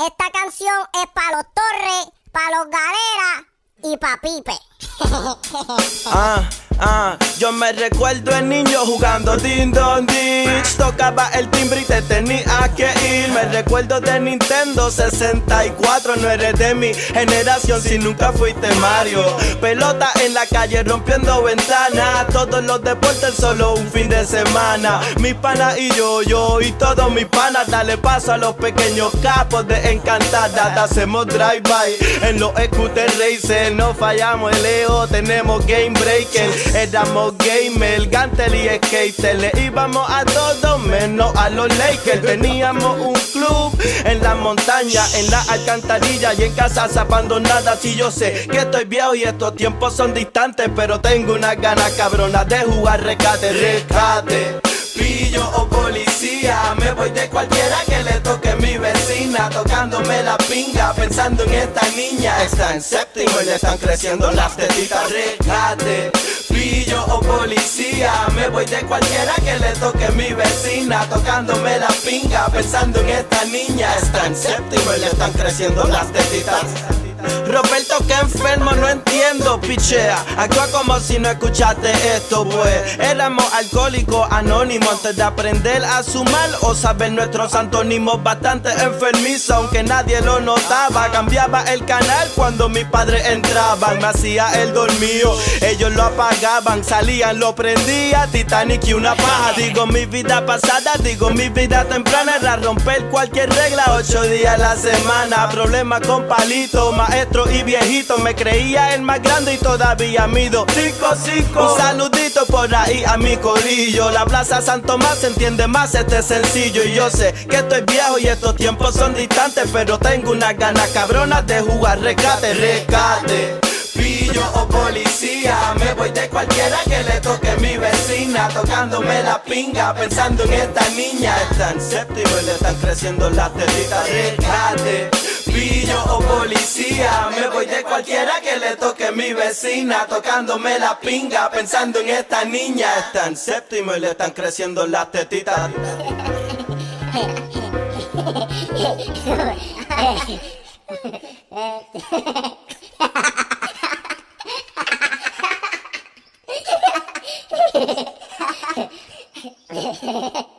Esta canción es para los Torres, para los Galera y para Pipe. Yo me recuerdo el niño jugando Ding Dong Ditch. Tocaba el timbre y te tenía que ir. Me recuerdo de Nintendo 64. No eres de mi generación si nunca fuiste Mario. Pelota en la calle rompiendo ventanas. Todos los deportes solo un fin de semana. Mis panas y yo y todos mis panas. Dale paso a los pequeños capos de Encantada. Hacemos drive-by en los scooter racer. No fallamos el EO, tenemos game breaker. Éramos gamer, gantel y skater. Le íbamos a todos menos a los Lakers. Teníamos un club en la montaña, en la alcantarilla y en casas abandonadas. Y yo sé que estoy viejo y estos tiempos son distantes, pero tengo unas ganas cabronas de jugar rescate. Rescate, pillo o policía, me voy de cualquiera que le toque mi vecina, tocándome la pinga, pensando en esta niña. Está en séptimo y le están creciendo las tetitas. Rescate, pillo o policía, me voy de cualquiera que le toque mi vecina, tocándome la pinga, pensando en esta niña. Está en séptimo y le están creciendo las tetitas. Roberto, que enfermo, no entiendo, pichea. Actúa como si no escuchaste esto, pues. Éramos alcohólicos anónimos antes de aprender a sumar o saber nuestros antónimos. Bastante enfermizo, aunque nadie lo notaba. Cambiaba el canal cuando mis padres entraban. Me hacía el dormido, ellos lo apagaban. Salían, lo prendía, Titanic y una paja. Digo mi vida pasada, digo mi vida temprana. Era romper cualquier regla 8 días a la semana. Problemas con palitos, maestro y viejito, me creía el más grande y todavía mido 5'5". Un saludito por ahí a mi corillo. La plaza San Tomás se entiende más este sencillo. Y yo sé que estoy viejo y estos tiempos son distantes, pero tengo unas ganas cabronas de jugar rescate. Rescate, pillo o policía, me voy de cualquiera que le toque mi vecina, tocándome la pinga, pensando en esta niña. Está en séptimo y le están creciendo las tetitas. Rescate, pillo o policía, me voy de cualquiera que le toque mi vecina, tocándome la pinga, pensando en esta niña. Está en séptimo y le están creciendo las tetitas. Hehehehe